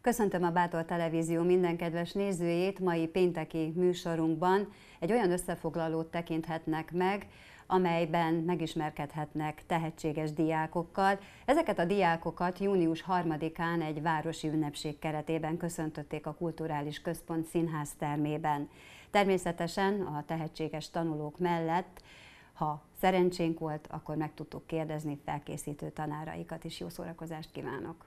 Köszöntöm a Bátor Televízió minden kedves nézőjét. Mai pénteki műsorunkban egy olyan összefoglalót tekinthetnek meg, amelyben megismerkedhetnek tehetséges diákokkal. Ezeket a diákokat június 3-án egy városi ünnepség keretében köszöntötték a Kulturális Központ színház termében. Természetesen a tehetséges tanulók mellett, ha szerencsénk volt, akkor meg tudtuk kérdezni felkészítő tanáraikat is. Jó szórakozást kívánok!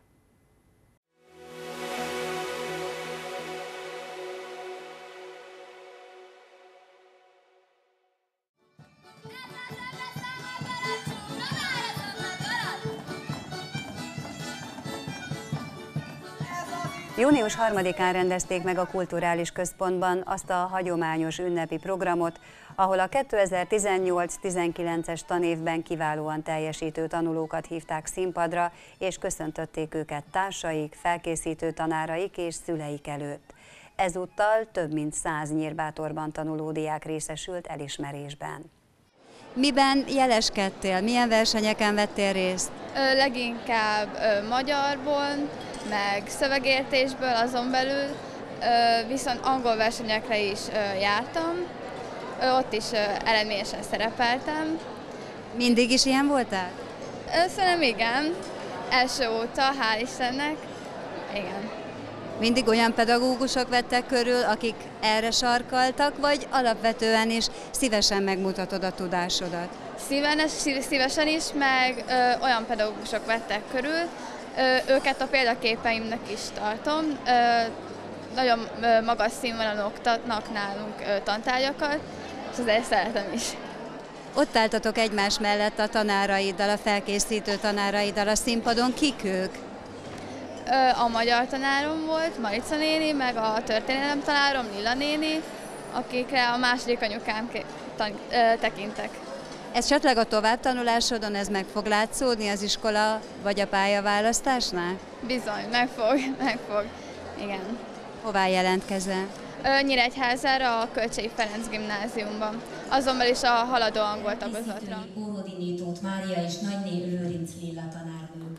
Június 3-án rendezték meg a Kulturális Központban azt a hagyományos ünnepi programot, ahol a 2018-19-es tanévben kiválóan teljesítő tanulókat hívták színpadra, és köszöntötték őket társaik, felkészítő tanáraik és szüleik előtt. Ezúttal több mint 100 Nyírbátorban tanuló diák részesült elismerésben. Miben jeleskedtél? Milyen versenyeken vettél részt? Leginkább magyarból, meg szövegértésből, azon belül, viszont angol versenyekre is jártam, ott is eredményesen szerepeltem. Mindig is ilyen voltál? Szerintem igen, első óta, hál' Istennek, igen. Mindig olyan pedagógusok vettek körül, akik erre sarkaltak, vagy alapvetően is szívesen megmutatod a tudásodat? Szívesen is, meg olyan pedagógusok vettek körül, őket a példaképeimnek is tartom. Nagyon magas színvonalon oktatnak nálunk tantárgyakat, és azért szeretem is. Ott álltatok egymás mellett a tanáraiddal, a felkészítő tanáraiddal a színpadon. Kik ők? A magyar tanárom volt, Marica néni, meg a történelem tanárom, Lilla néni, akikre a második anyukám tekintek. Ez esetleg a továbbtanulásodon ez meg fog látszódni az iskola vagy a pályaválasztásnál? Bizony, meg fog, igen. Hová jelentkezel? Nyíregyházára, a Kölcsei Ferenc gimnáziumban, azon belül is a haladó angol tagozatra. Óródi Tóth Mária és Nagyné Lőrinc Lilla tanárnők.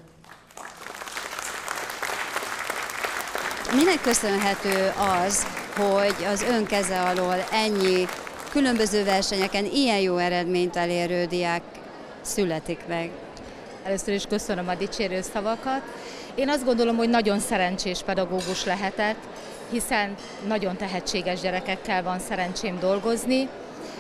Minek köszönhető az, hogy az ön keze alól ennyi különböző versenyeken ilyen jó eredményt elérő diák születik meg? Először is köszönöm a dicsérő szavakat. Én azt gondolom, hogy nagyon szerencsés pedagógus lehetek, hiszen nagyon tehetséges gyerekekkel van szerencsém dolgozni.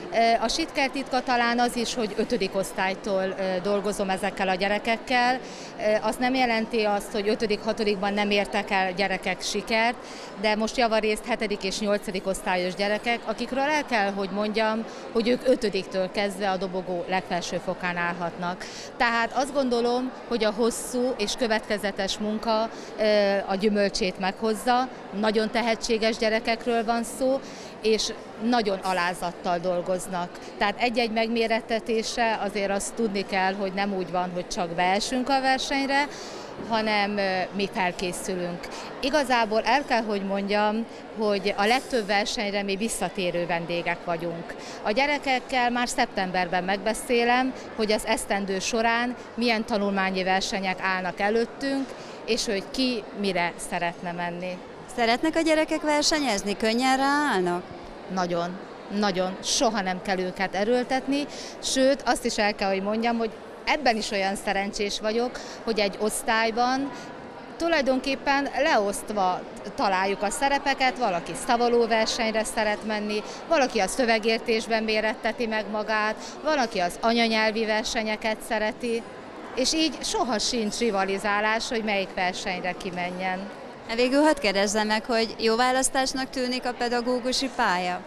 A sikertitka talán az is, hogy 5. osztálytól dolgozom ezekkel a gyerekekkel. Az nem jelenti azt, hogy 5.-6. nem értek el gyerekek sikert, de most javarészt 7. és 8. osztályos gyerekek, akikről el kell, hogy mondjam, hogy ők 5-től kezdve a dobogó legfelső fokán állhatnak. Tehát azt gondolom, hogy a hosszú és következetes munka a gyümölcsét meghozza, nagyon tehetséges gyerekekről van szó, és nagyon alázattal dolgoznak. Tehát egy-egy megmérettetésre azért azt tudni kell, hogy nem úgy van, hogy csak beesünk a versenyre, hanem mi felkészülünk. Igazából el kell, hogy mondjam, hogy a legtöbb versenyre mi visszatérő vendégek vagyunk. A gyerekekkel már szeptemberben megbeszélem, hogy az esztendő során milyen tanulmányi versenyek állnak előttünk, és hogy ki mire szeretne menni. Szeretnek a gyerekek versenyezni? Könnyen ráállnak? Nagyon, nagyon. Soha nem kell őket erőltetni, sőt azt is el kell, hogy mondjam, hogy ebben is olyan szerencsés vagyok, hogy egy osztályban tulajdonképpen leosztva találjuk a szerepeket, valaki szavaló versenyre szeret menni, valaki a szövegértésben méretteti meg magát, valaki az anyanyelvi versenyeket szereti, és így soha sincs rivalizálás, hogy melyik versenyre kimenjen. Végül hadd kérdezzem meg, hogy jó választásnak tűnik a pedagógusi pálya?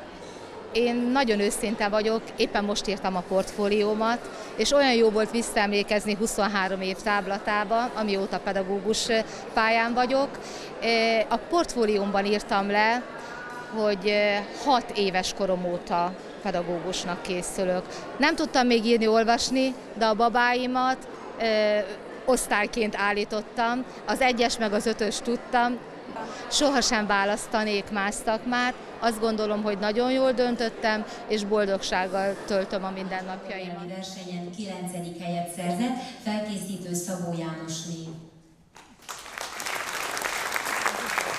Én nagyon őszinte vagyok, éppen most írtam a portfóliómat, és olyan jó volt visszaemlékezni 23 év táblatába, amióta pedagógus pályán vagyok. A portfóliómban írtam le, hogy 6 éves korom óta pedagógusnak készülök. Nem tudtam még írni, olvasni, de a babáimat osztályként állítottam, az 1-es meg az 5-ös tudtam, sohasem választanék más szakmát, azt gondolom, hogy nagyon jól döntöttem, és boldogsággal töltöm a mindennapjaimat. A versenyen 9. helyet szerzett, felkészítő Szabó Jánosné.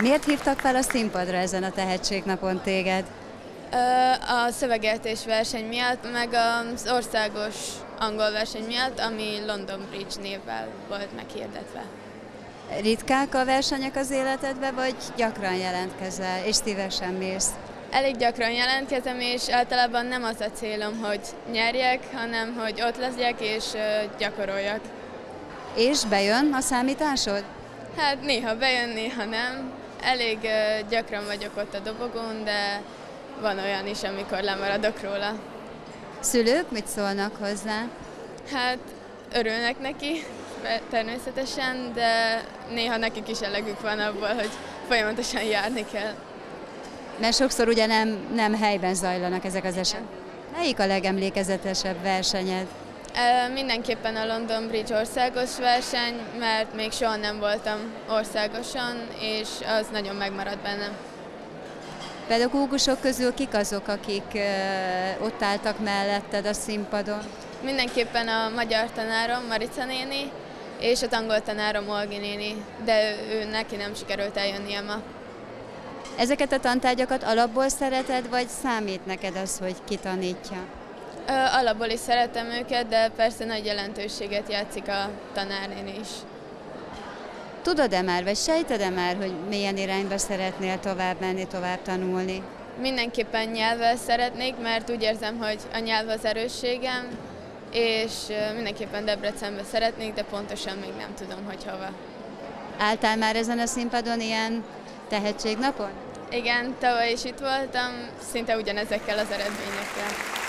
Miért hívtak fel a színpadra ezen a tehetségnapon téged? A szövegértés verseny miatt, meg az országos angol verseny miatt, ami London Bridge névvel volt meghirdetve. Ritkák a versenyek az életedbe, vagy gyakran jelentkezel, és szívesen mész? Elég gyakran jelentkezem, és általában nem az a célom, hogy nyerjek, hanem hogy ott legyek és gyakoroljak. És bejön a számításod? Hát néha bejön, néha nem. Elég gyakran vagyok ott a dobogón, de van olyan is, amikor lemaradok róla. Szülők mit szólnak hozzá? Hát örülnek neki, természetesen, de néha nekik is elegük van abból, hogy folyamatosan járni kell. Mert sokszor ugye nem helyben zajlanak ezek az esetek. Melyik a legemlékezetesebb versenyed? Mindenképpen a London Bridge országos verseny, mert még soha nem voltam országosan, és az nagyon megmaradt bennem. Pedagógusok közül kik azok, akik ott álltak melletted a színpadon? Mindenképpen a magyar tanárom, Marica néni, és a angol tanárom, Olgi néni, de neki nem sikerült eljönnie ma. Ezeket a tantárgyakat alapból szereted, vagy számít neked az, hogy ki tanítja? Alapból is szeretem őket, de persze nagy jelentőséget játszik a tanárnéni is. Tudod-e már, vagy sejted-e már, hogy milyen irányba szeretnél tovább menni, tovább tanulni? Mindenképpen nyelvvel szeretnék, mert úgy érzem, hogy a nyelv az erősségem, és mindenképpen Debrecenbe szeretnék, de pontosan még nem tudom, hogy hova. Álltál már ezen a színpadon ilyen tehetségnapon? Igen, tavaly is itt voltam, szinte ugyanezekkel az eredményekkel.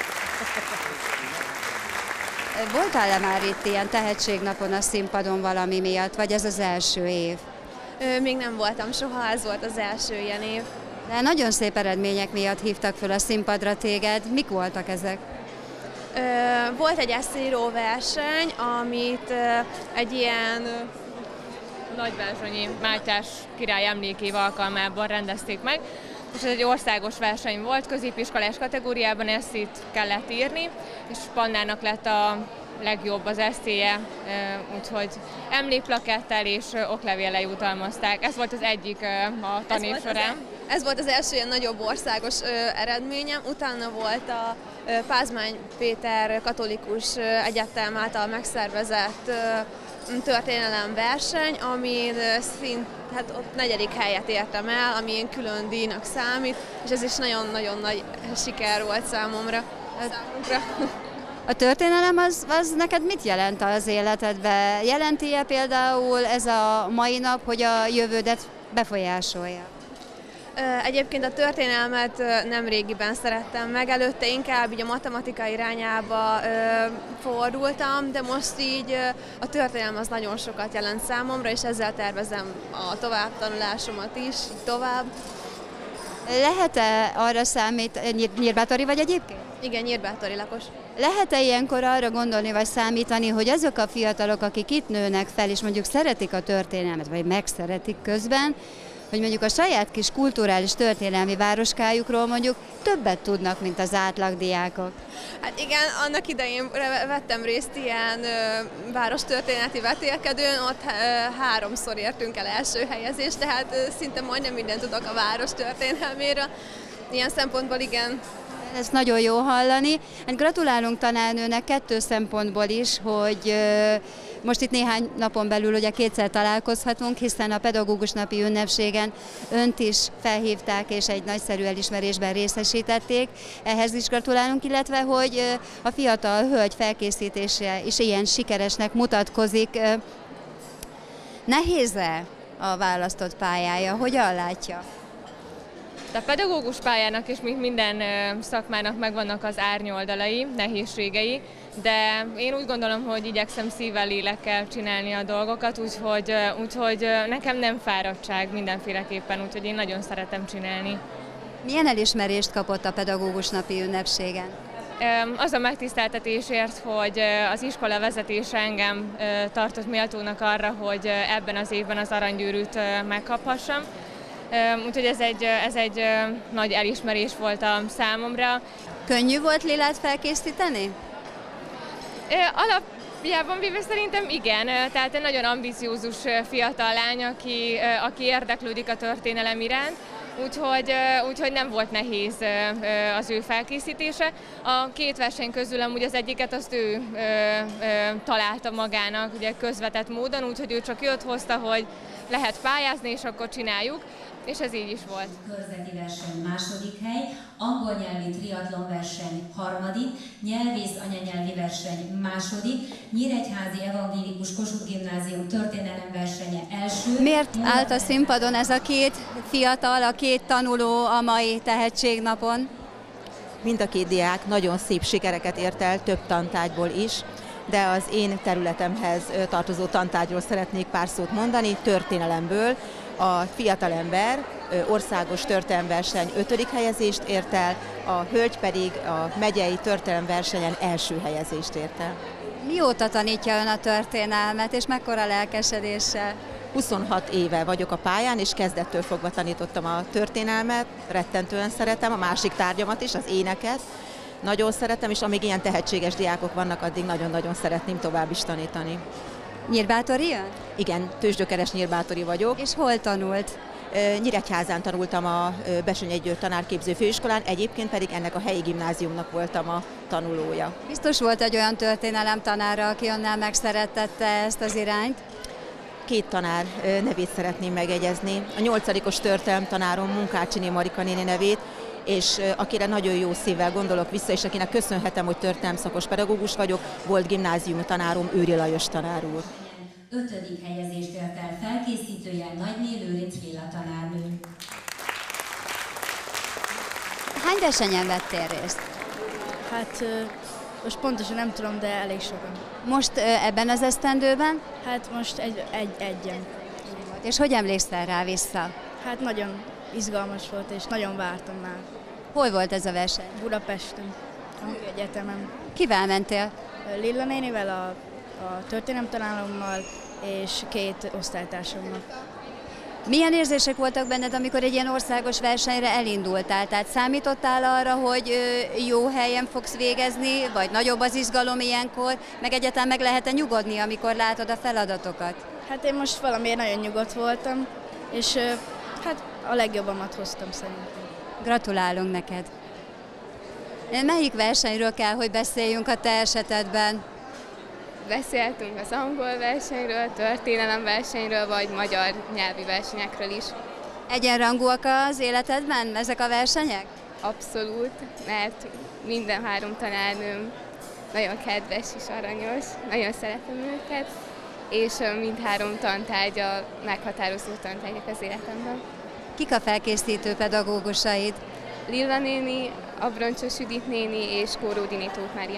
Voltál-e már itt ilyen tehetségnapon a színpadon valami miatt, vagy ez az első év? Még nem voltam soha, ez volt az első ilyen év. De nagyon szép eredmények miatt hívtak föl a színpadra téged. Mik voltak ezek? Volt egy eszéíró verseny, amit egy ilyen Nagybázsonyi Mátyás király emlékév alkalmában rendezték meg, és ez egy országos verseny volt, középiskolás kategóriában eszét kellett írni, és Pannának lett a legjobb az eszéje, úgyhogy emlékplakettel és oklevéllel jutalmazták. Ez volt az egyik a tanév során. Ez volt az első ilyen nagyobb országos eredményem, utána volt a Pázmány Péter Katolikus Egyetem által megszervezett történelemverseny, amin hát ott 4. helyet értem el, ami ilyen külön díjnak számít, és ez is nagyon-nagyon nagy siker volt számunkra. A történelem az neked mit jelent az életedben? Jelenti-e például ez a mai nap, hogy a jövődet befolyásolja? Egyébként a történelmet nem régiben szerettem meg, előtte inkább így a matematika irányába fordultam, de most így a történelem az nagyon sokat jelent számomra, és ezzel tervezem a továbbtanulásomat is, tovább. Lehet-e arra Nyírbátori vagy egyébként? Igen, nyírbátori lakos. Lehet-e ilyenkor arra gondolni vagy számítani, hogy azok a fiatalok, akik itt nőnek fel, és mondjuk szeretik a történelmet, vagy megszeretik közben, hogy mondjuk a saját kis kulturális történelmi városkájukról mondjuk többet tudnak, mint az átlagdiákok? Hát igen, annak idején vettem részt ilyen várostörténeti vetélkedőn, ott 3-szor értünk el első helyezést, tehát szinte majdnem mindent tudok a város történelméről. Ilyen szempontból igen. Ez nagyon jó hallani. Hát gratulálunk tanárnőnek 2 szempontból is, hogy most itt néhány napon belül ugye 2-szer találkozhatunk, hiszen a pedagógus napi ünnepségen önt is felhívták, és egy nagyszerű elismerésben részesítették. Ehhez is gratulálunk, illetve hogy a fiatal hölgy felkészítése is ilyen sikeresnek mutatkozik. Nehéz-e a választott pályája? Hogyan látja? A pedagógus pályának és mint minden szakmának megvannak az árnyoldalai, nehézségei, de én úgy gondolom, hogy igyekszem szívvel, lélekkel csinálni a dolgokat, úgyhogy nekem nem fáradtság mindenféleképpen, úgyhogy én nagyon szeretem csinálni. Milyen elismerést kapott a pedagógus napi ünnepségen? Az a megtiszteltetésért, hogy az iskola vezetése engem tartott méltónak arra, hogy ebben az évben az aranygyűrűt megkaphassam. Úgyhogy ez egy nagy elismerés volt a számomra. Könnyű volt Lilát felkészíteni? Alapjában véve szerintem igen, tehát egy nagyon ambiciózus fiatal lány, aki érdeklődik a történelem iránt, úgyhogy nem volt nehéz az ő felkészítése. A két verseny közül amúgy az egyiket azt ő találta magának ugye közvetett módon, úgyhogy ő csak jött, hozta, hogy lehet pályázni, és akkor csináljuk, és ez így is volt. Körzeti verseny második hely, angol nyelvi triatlon verseny harmadik, nyelvész anyanyelvi verseny második, Nyíregyházi Evangélikus Kossuth Gimnázium történelem versenye első. Miért állt a színpadon ez a két fiatal, a két tanuló a mai tehetségnapon? Mind a két diák nagyon szép sikereket ért el több tantárgyból is, de az én területemhez tartozó tantárgyról szeretnék pár szót mondani, történelemből. A fiatalember országos történelemverseny 5. helyezést ért el, a hölgy pedig a megyei történelemversenyen első helyezést ért el. Mióta tanítja ön a történelmet, és mekkora lelkesedéssel? 26 éve vagyok a pályán, és kezdettől fogva tanítottam a történelmet, rettentően szeretem, a másik tárgyamat is, az éneket. Nagyon szeretem, és amíg ilyen tehetséges diákok vannak, addig nagyon-nagyon szeretném tovább is tanítani. Nyírbátori ön? Igen, tőzsgyökeres nyírbátori vagyok. És hol tanult? Nyíregyházán tanultam a Bessenyei György tanárképző főiskolán, egyébként pedig ennek a helyi gimnáziumnak voltam a tanulója. Biztos volt egy olyan történelem tanára, aki önnel megszerettette ezt az irányt? Két tanár nevét szeretném megegyezni. A 8. történelem tanárom Munkácsiné Marika néni nevét, és akire nagyon jó szívvel gondolok vissza, és akinek köszönhetem, hogy történelemszakos pedagógus vagyok, volt gimnáziumi tanárom, Őri Lajos tanár úr. 5. helyezést ért el felkészítője Nagyné Lőrinc Lilla tanárnő. Hány versenyen vettél részt? Hát most pontosan nem tudom, de elég sokan. Most ebben az esztendőben? Hát most egyen. És hogy emlékszel rá vissza? Hát nagyon izgalmas volt, és nagyon vártam már. Hol volt ez a verseny? Budapesten, a Műegyetemen. Kivel mentél? Lilla nénivel, a történelemtanárommal és 2 osztálytársammal. Milyen érzések voltak benned, amikor egy ilyen országos versenyre elindultál? Tehát számítottál arra, hogy jó helyen fogsz végezni, vagy nagyobb az izgalom ilyenkor, meg egyáltalán meg lehet-e nyugodni, amikor látod a feladatokat? Hát én most valamiért nagyon nyugodt voltam, és hát a legjobbamat hoztam szerintem. Gratulálunk neked! Melyik versenyről kell, hogy beszéljünk a te esetedben? Beszéltünk az angol versenyről, történelem versenyről, vagy magyar nyelvi versenyekről is. Egyenrangúak az életedben ezek a versenyek? Abszolút, mert minden 3 tanárnőm nagyon kedves és aranyos, nagyon szeretem őket, és mindhárom tantárgy a meghatározó tantárgyak az életemben. Kik a felkészítő pedagógusaid? Lilla néni, Abroncsos Judit néni és Kóródi Tóth Mária.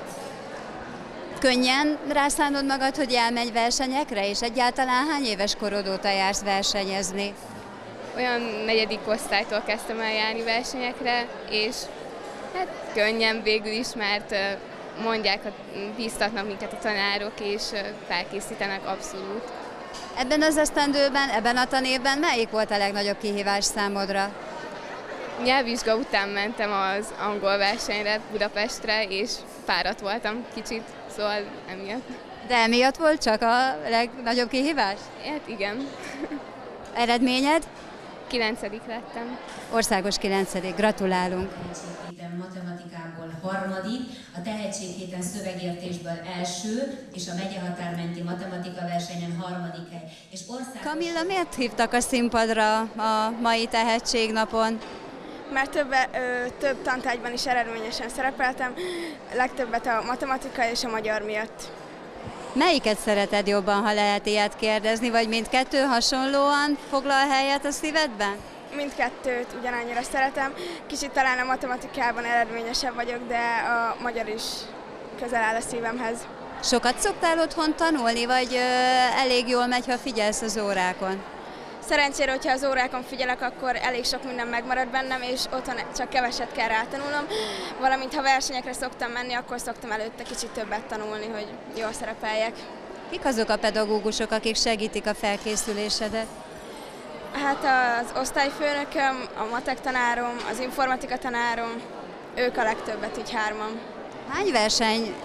Könnyen rászánod magad, hogy elmenj versenyekre, és egyáltalán hány éves korod óta jársz versenyezni? Olyan 4. osztálytól kezdtem el járni versenyekre, és hát könnyen végül is, mert mondják, bíztatnak minket a tanárok, és felkészítenek abszolút. Ebben az esztendőben, ebben a tanévben melyik volt a legnagyobb kihívás számodra? Nyelvvizsga után mentem az angol versenyre Budapestre, és fáradt voltam kicsit, szóval emiatt. De emiatt volt csak a legnagyobb kihívás? Hát igen. Eredményed? 9. lettem. Országos 9. Gratulálunk! Tehetséghéten matematikából 3., a tehetséghéten szövegértésből 1. és a megyehatármenti matematika versenyen 3. hely. És Kamilla, miért hívtak a színpadra a mai tehetségnapon? Mert több tantárgyban is eredményesen szerepeltem, legtöbbet a matematika és a magyar miatt. Melyiket szereted jobban, ha lehet ilyet kérdezni, vagy mindkettő hasonlóan foglal helyet a szívedben? Mindkettőt ugyanannyira szeretem, kicsit talán a matematikában eredményesebb vagyok, de a magyar is közel áll a szívemhez. Sokat szoktál otthon tanulni, vagy elég jól megy, ha figyelsz az órákon? Szerencsére, hogyha az órákon figyelek, akkor elég sok minden megmarad bennem, és otthon csak keveset kell rátanulnom. Valamint ha versenyekre szoktam menni, akkor szoktam előtte kicsit többet tanulni, hogy jól szerepeljek. Kik azok a pedagógusok, akik segítik a felkészülésedet? Hát az osztályfőnököm, a matek tanárom, az informatika tanárom, ők a legtöbbet, így 3. Hány verseny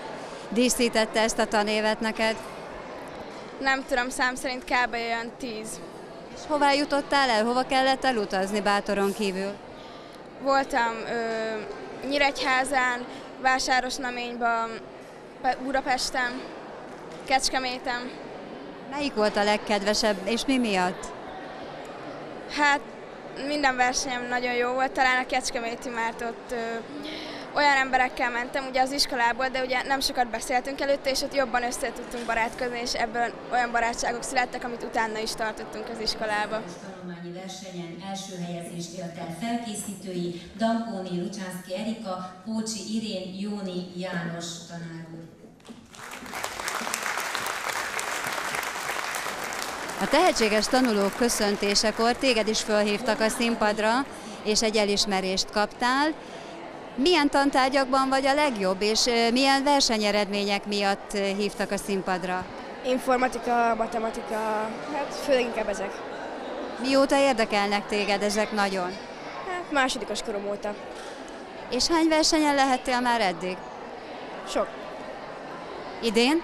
díszítette ezt a tanévet neked? Nem tudom, szám szerint kb. Olyan 10. És hová jutottál el? Hova kellett elutazni Bátoron kívül? Voltam Nyíregyházán, Vásárosnaményban, Budapesten, Kecskeméten. Melyik volt a legkedvesebb, és mi miatt? Hát minden versenyem nagyon jó volt, talán a kecskeméti, mert ott olyan emberekkel mentem ugye az iskolából, de ugye nem sokat beszéltünk előtte, és ott jobban össze tudtunk barátkozni, és ebből olyan barátságok születtek, amit utána is tartottunk az iskolába. A tanulmányi versenyen első helyezést ért el felkészítői Dankóni Lucsánszki Erika, Pócsi Irén, Jóni János tanár úr. A tehetséges tanulók köszöntésekor téged is fölhívtak a színpadra, és egy elismerést kaptál. Milyen tantárgyakban vagy a legjobb, és milyen versenyeredmények miatt hívtak a színpadra? Informatika, matematika, hát főleg inkább ezek. Mióta érdekelnek téged ezek nagyon? Hát másodikos korom óta. És hány versenyen lehettél már eddig? Sok. Idén?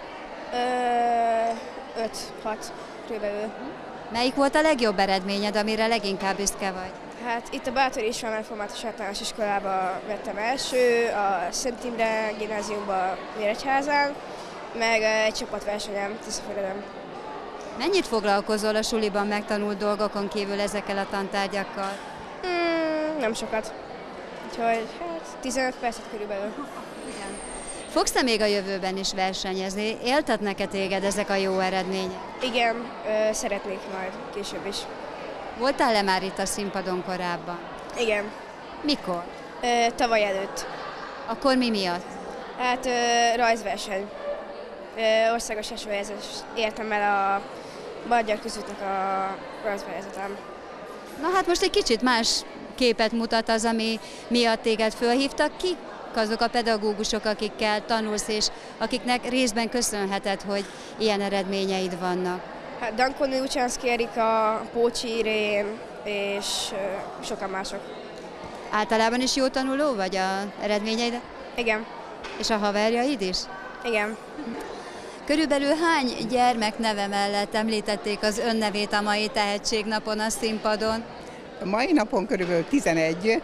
5-6 körülbelül. Melyik volt a legjobb eredményed, amire leginkább büszke vagy? Hát itt a Bátori István Református Általános Iskolába vettem első, a Szent Imre Gimnáziumba Nyíregyházán, meg egy csapatversenyem Tiszafüredem. Mennyit foglalkozol a suliban megtanult dolgokon kívül ezekkel a tantárgyakkal? Nem sokat. Úgyhogy hát 15 percet körülbelül. Fogsz-e még a jövőben is versenyezni? Éltetnek-e téged ezek a jó eredmények? Igen, szeretnék majd később is. Voltál-e már itt a színpadon korábban? Igen, Mikor? tavaly előtt. Akkor mi miatt? Hát rajzverseny. Országos első helyezést értem el a Magyar Közútnak a rajzversenyzetem. Na hát most egy kicsit más képet mutat az, ami miatt téged fölhívtak. Kik azok a pedagógusok, akikkel tanulsz, és akiknek részben köszönheted, hogy ilyen eredményeid vannak? Hát Dankóni Lucsánszki Erika, Pócsi Irén és sokan mások. Általában is jó tanuló vagy a eredményeid? Igen, És a haverjaid is? igen. Körülbelül hány gyermek neve mellett említették az önnevét a mai tehetségnapon a színpadon? A mai napon körülbelül 11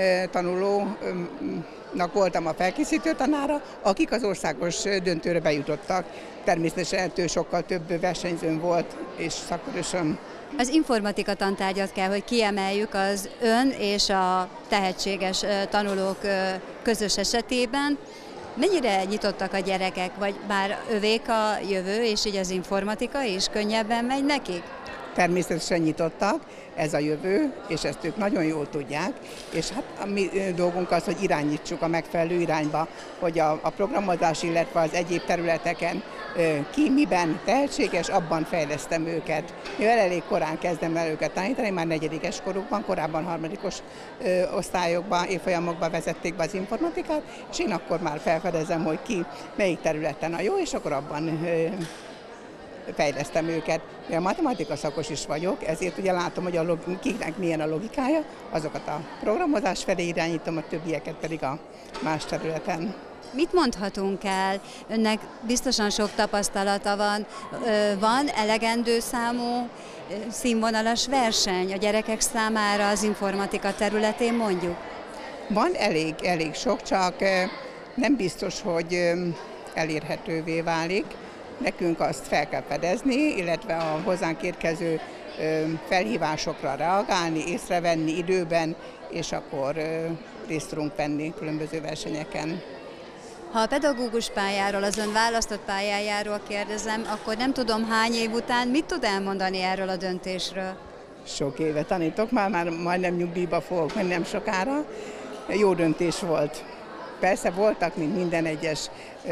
tanulónak voltam a felkészítő tanára, akik az országos döntőre bejutottak. Természetesen ettől sokkal több versenyzőm volt, és szakkörösöm. Az informatika tantárgyat kell, hogy kiemeljük az ön és a tehetséges tanulók közös esetében. Mennyire nyitottak a gyerekek, vagy már övék a jövő, és így az informatika is könnyebben megy nekik? Természetesen nyitottak, ez a jövő, és ezt ők nagyon jól tudják, és hát a mi dolgunk az, hogy irányítsuk a megfelelő irányba, hogy a programozás, illetve az egyéb területeken ki miben tehetséges, abban fejlesztem őket. Mivel elég korán kezdem el őket tanítani, már 4. korukban, korábban 3. osztályokban, évfolyamokban vezették be az informatikát, és én akkor már felfedezem, hogy ki melyik területen a jó, és akkor abban fejlesztem őket. A matematika szakos is vagyok, ezért ugye látom, hogy kiknek milyen a logikája, azokat a programozás felé irányítom, a többieket pedig a más területen. Mit mondhatunk el? Önnek biztosan sok tapasztalata van. Van elegendő számú színvonalas verseny a gyerekek számára az informatika területén, mondjuk? Van elég sok, csak nem biztos, hogy elérhetővé válik. Nekünk azt fel kell fedezni, illetve a hozzánk érkező felhívásokra reagálni, észrevenni időben, és akkor részt tudunk venni különböző versenyeken. Ha a pedagógus pályáról, az ön választott pályájáról kérdezem, akkor nem tudom hány év után mit tud elmondani erről a döntésről? Sok éve tanítok, már majdnem nyugdíjba fogok menni nem sokára. Jó döntés volt. Persze voltak, mint minden egyes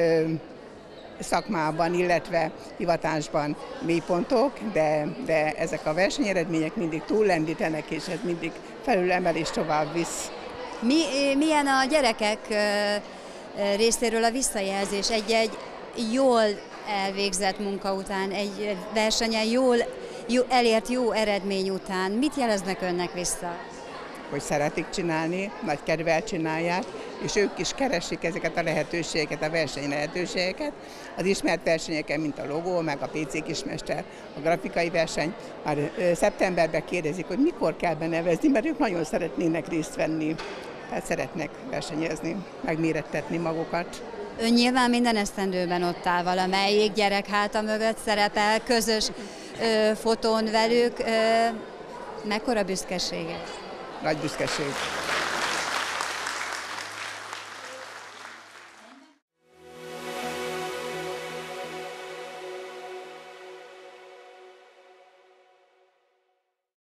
szakmában, illetve hivatásban mélypontok, de ezek a versenyeredmények mindig túllendítenek, és ez mindig felülemel és tovább visz. Milyen a gyerekek részéről a visszajelzés egy jól elvégzett munka után, egy versenyen elért jó eredmény után? Mit jeleznek önnek vissza? Hogy szeretik csinálni, nagy kedvel csinálják, és ők is keresik ezeket a lehetőségeket, a verseny lehetőségeket. Az ismert versenyeken, mint a logó, meg a PC kismester, a grafikai verseny, már szeptemberben kérdezik, hogy mikor kell benevezni, mert ők nagyon szeretnének részt venni, tehát szeretnek versenyezni, megmérettetni magukat. Ön nyilván minden esztendőben ott áll valamelyik gyerek háta mögött szerepel, közös fotón velük. Mekkora büszkeség ez? Nagy büszkeség.